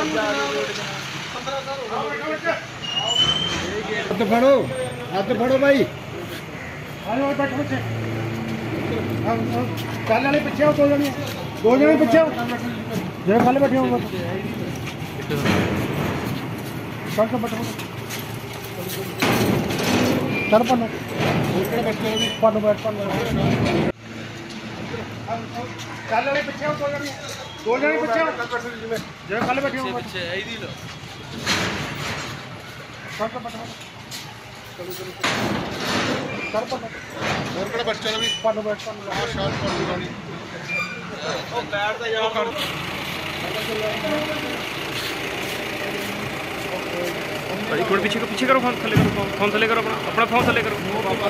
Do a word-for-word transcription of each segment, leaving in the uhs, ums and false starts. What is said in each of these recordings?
हाथ फड़ो, हाथ फड़ो भाई। कल वाले पिछे हो, दो जने दो जने पिछे हो, जो कल बैठे हो सर बैठो सर पढ़ो पढ़ो बैठ पढ़ो कल वाले पिछे हो, दो जने दो जने पिछे हो, जो कल बैठे हो सर बैठो सर पढ़ो और बच्चा भी पढ़ो बैठ पढ़ो शांत पढ़ो गाड़ी ओ बैठ जा यार कर भाई थोड़ा पीछे पीछे करो, फोन थले करो, फोन थले करो, अपना अपना फोन थले करो।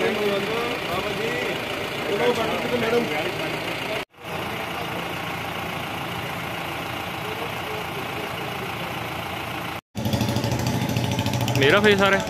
मेरा फेस आ रहा है।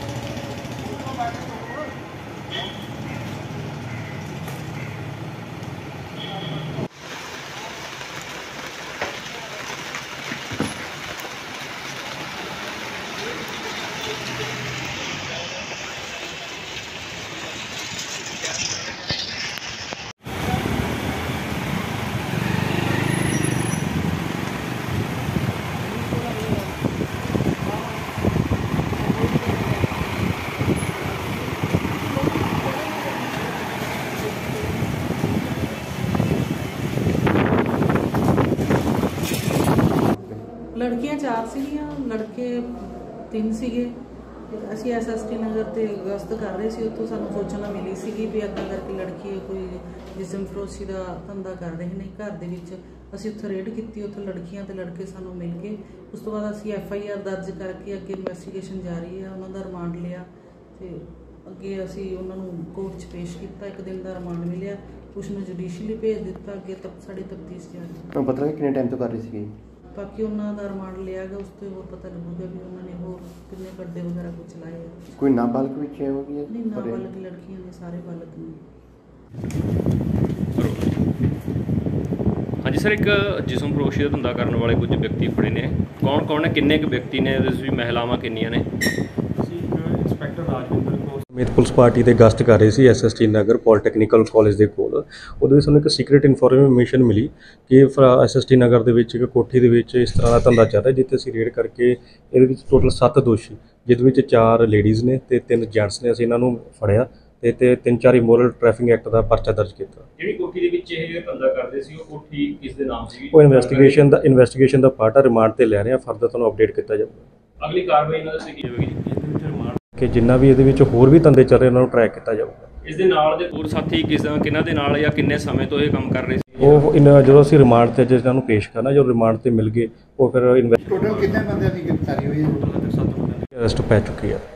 लड़कियां चार सीगियां, लड़के तीन सीगे। ਅਸੀਂ ਐਸਐਸਟੀ ਨਗਰ ਤੇ ਗਸ਼ਤ ਕਰ ਰਹੇ ਸੀ, ਉੱਥੋਂ ਸਾਨੂੰ ਸੂਚਨਾ ਮਿਲੀ ਸੀਗੀ ਵੀ ਅੱਗੇ ਕਰਕੇ ਲੜਕੀ ਕੋਈ ਜਿਸਮ ਫਰੋਸ਼ੀ ਦਾ ਧੰਦਾ ਕਰ ਰਹੇ ਨੇ ਘਰ ਦੇ ਵਿੱਚ। ਅਸੀਂ ਉੱਥੇ ਰੇਡ ਕੀਤੀ, ਉੱਥੇ ਲੜਕੀਆਂ ਤੇ ਲੜਕੇ ਸਾਨੂੰ ਮਿਲ ਗਏ। ਉਸ ਤੋਂ ਬਾਅਦ ਅਸੀਂ ਐਫ ਆਈ ਆਰ ਦਰਜ ਕਰਕੇ ਅੱਗੇ ਇਨਵੈਸਟੀਗੇਸ਼ਨ ਜਾਰੀ ਹੈ, ਉਹਨਾਂ ਦਾ ਰਿਮਾਂਡ ਲਿਆ ਤੇ ਅੱਗੇ ਅਸੀਂ ਉਹਨਾਂ ਨੂੰ ਕੋਰਟ 'ਚ ਪੇਸ਼ ਕੀਤਾ। ਇੱਕ ਦਿਨ ਦਾ ਰਿਮਾਂਡ ਮਿਲਿਆ, ਕੁਛ ਨੂੰ ਜੁਡੀਸ਼ੀਅਲੀ ਭੇਜ ਦਿੱਤਾ। ਅੱਗੇ ਤੱਕ ਸਾਡੀ ਤਫਤੀਸ਼ ਜਾਰੀ ਹੈ। ਪਤਾ ਨਹੀਂ ਕਿੰਨੇ ਟਾਈਮ ਤੋਂ ਕਰ ਰਹੀ ਸੀਗੀ? ਬਾਕੀ ਉਹਨਾਂ ਦਾ ਰਿਮਾਂਡ ਲਿਆ ਗਿਆ, ਉਸ ਤੋਂ ਹੋਰ ਪਤਾ ਲੱਗੂਗਾ ਵੀ ਉਹਨਾਂ ਨੇ ਹੋਰ ਕਿੰਨੇ ਪਰਦੇ ਵਗੈਰਾ ਕੁਝ ਚਲਾਏ ਆ। ਕੋਈ ਨਾਬਾਲਗ ਵਿੱਚ ਹੈ ਉਹ ਵੀ? ਨਹੀਂ, ਨਾਬਾਲਗ ਲੜਕੀਆਂ ਨੇ, ਸਾਰੇ ਬਾਲਗ ਨੇ। ਹਾਂਜੀ ਸਰ, ਇੱਕ ਜਿਸਮ ਫਰੋਸ਼ੀ ਦਾ ਧੰਦਾ ਕਰਨ ਵਾਲੇ ਕੁਝ ਵਿਅਕਤੀ ਫੜੇ ਨੇ, ਕੌਣ ਕੌਣ ਨੇ, ਕਿੰਨੇ ਕੁ ਵਿਅਕਤੀ ਨੇ, ਉਹਦੇ ਵਿੱਚ ਮਹਿਲਾਵਾਂ ਕਿੰਨੀਆਂ ਨੇ? ਅਸੀਂ ਇੰਸਪੈਕਟਰ ਰਾਜਵਿੰਦਰ ਕੌਰ ਸਮੇਤ ਪੁਲਿਸ ਪਾਰਟੀ ਤੇ ਗਸ਼ਤ ਕਰ ਰਹੇ ਸੀ ਐਸਐਸਟੀ ਨਗਰ ਪੋਲੀਟੈਕਨੀਕਲ ਕਾਲਜ ਦੇ ਕੋਲ। ਉਹਦੇ ਵਿੱਚ ਸਾਨੂੰ ਇੱਕ ਸੀਕ੍ਰੀਟ ਇਨਫੋਰਮੇਸ਼ਨ ਮਿਲੀ ਕਿ ਐਸਐਸਟੀ ਨਗਰ ਦੇ ਵਿੱਚ ਇੱਕ ਕੋਠੀ ਦੇ ਵਿੱਚ ਇਸ ਤਰ੍ਹਾਂ ਦਾ ਧੰਦਾ ਚੱਲ ਰਿਹਾ, ਜਿੱਥੇ ਅਸੀਂ ਰੇਡ ਕਰਕੇ ਇਹਦੇ ਵਿੱਚ ਟੋਟਲ ਸੱਤ ਦੋਸ਼ੀ, ਜਿਹਦੇ ਵਿੱਚ ਚਾਰ ਲੇਡੀਜ਼ ਨੇ ਤੇ ਤਿੰਨ ਜੈਂਟਸ ਨੇ, ਅਸੀਂ ਇਹਨਾਂ ਨੂੰ ਫੜਿਆ ਤੇ ਤੇ ਤਿੰਨ ਚਾਰ ਇਮੋਰਲ ਟ੍ਰੈਫਿਕਿੰਗ ਐਕਟ ਦਾ ਪਰਚਾ ਦਰਜ ਕੀਤਾ। ਜਿਹੜੀ ਕੋਠੀ ਦੇ ਵਿੱਚ ਇਹ ਧੰਦਾ ਕਰਦੇ ਸੀ, ਉਹ ਕੋਠੀ ਕਿਸ ਦੇ ਨਾਮ ਸੀ? ਉਹ ਇਨਵੈਸਟੀਗੇਸ਼ਨ ਦਾ ਇਨਵੈਸਟੀਗੇਸ਼ਨ ਦਾ ਪਾਰਟ ਆ, ਰਿਮਾਂਡ ਤੇ ਲੈ ਰਹੇ ਆ, ਫਰਦਰ ਤੁਹਾਨੂੰ ਅਪਡੇਟ ਕੀਤਾ ਜਾਊਗਾ। ਅਗਲੀ ਕਾਰਵਾਈ ਇਹਨਾਂ ਦੇ ਕੀ ਹੋਵੇਗੀ? ਇਹਦੇ ਵਿੱਚ ਰਿਮਾਂਡ ਕਿ ਜਿੰਨਾ ਵੀ ਇਹਦੇ ਵਿੱਚ ਹੋਰ ਵੀ ਧੰਦੇ ਚੱਲ ਰਹੇ ਉਹਨਾਂ ਨੂੰ ਟਰੈਕ ਕੀਤਾ ਜਾਊਗਾ। ਇਸ ਦੇ ਨਾਲ ਦੇ ਹੋਰ ਸਾਥੀ ਕਿਸ ਕਿਹਨਾਂ ਦੇ ਨਾਲ ਜਾਂ ਕਿੰਨੇ ਸਮੇਂ ਤੋਂ ਇਹ ਕੰਮ ਕਰ ਰਹੇ ਸੀ? ਉਹ ਇਹਨਾਂ ਜਦੋਂ ਅਸੀਂ ਰਿਮਾਂਡ ਤੇ ਜਿਹਨਾਂ ਨੂੰ ਪੇਸ਼ ਕਰਨਾ, ਜਦੋਂ ਰਿਮਾਂਡ ਤੇ ਮਿਲ ਗਏ ਉਹ ਫਿਰ ਇਨਵੈਸਟ ਟੋਟਲ ਕਿੰਨੇ ਬੰਦਿਆਂ ਦੀ ਗ੍ਰਿਫਤਾਰੀ ਹੋਈ ਹੈ? ਟੋਟਲ ਸੱਤ ਬੰਦਿਆਂ ਦੀ ਅਰੈਸਟ ਪੈ ਚੁੱਕੀ ਹੈ।